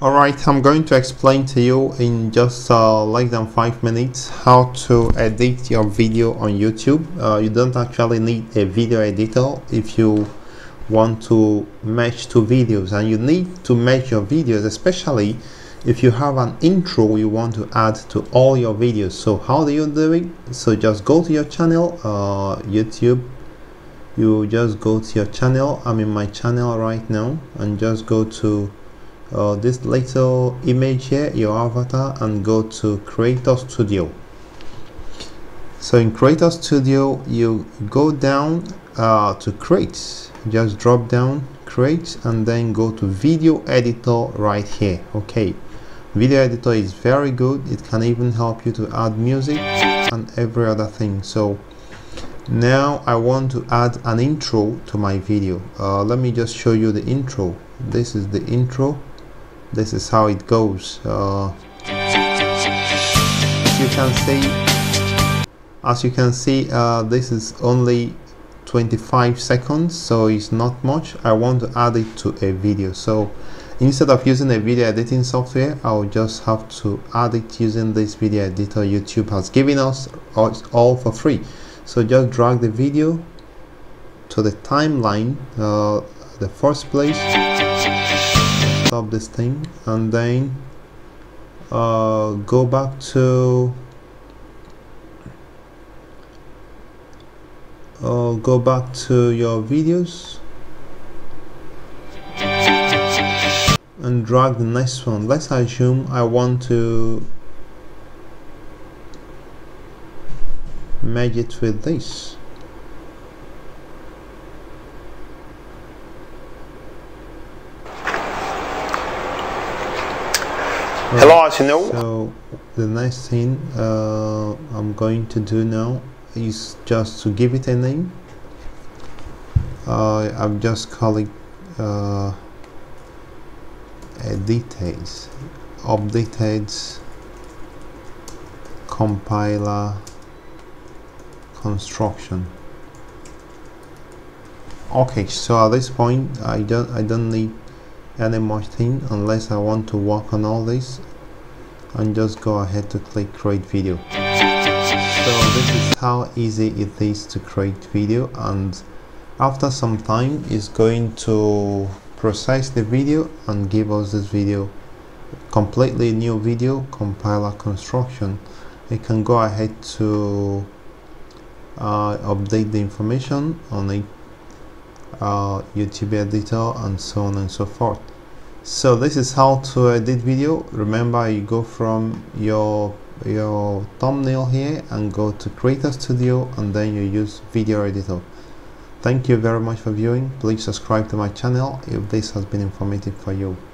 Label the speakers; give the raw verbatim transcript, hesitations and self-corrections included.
Speaker 1: Alright, I'm going to explain to you in just uh, less than five minutes how to edit your video on YouTube. Uh, you don't actually need a video editor if you want to match two videos, and you need to match your videos, especially if you have an intro you want to add to all your videos. So how do you do it? So just go to your channel, uh, YouTube. You just go to your channel. I'm in my channel right now, and just go to uh, this little image here, your avatar, and go to Creator Studio. So in Creator Studio you go down uh, to create, just drop down create, and then go to video editor right here. Okay, video editor is very good. It can even help you to add music and every other thing. So now I want to add an intro to my video. Uh, let me just show you the intro. This is the intro. This is how it goes. Uh, as you can see, as you can see, uh, this is only twenty-five seconds, so it's not much. I want to add it to a video. So instead of using a video editing software, I'll just have to add it using this video editor YouTube has given us all for free. So just drag the video to the timeline, uh, the first place, stop this thing, and then uh, go back to uh, go back to your videos and drag the next one. Let's assume I want to merge it with this.
Speaker 2: Hello, as you know.
Speaker 1: So the next thing uh, I'm going to do now is just to give it a name. Uh, I'm just calling uh, edited, updated compiler construction. Okay, so at this point I don't I don't need any much thing unless I want to work on all this, and just go ahead to click create video. So this is how easy it is to create video, and after some time it's going to process the video and give us this video, completely new video, compiler construction. You can go ahead to uh, update the information on it, uh, YouTube editor, and so on and so forth. So this is how to edit video. Remember, you go from your your thumbnail here and go to Creator Studio, and then you use video editor. Thank you very much for viewing. Please subscribe to my channel if this has been informative for you.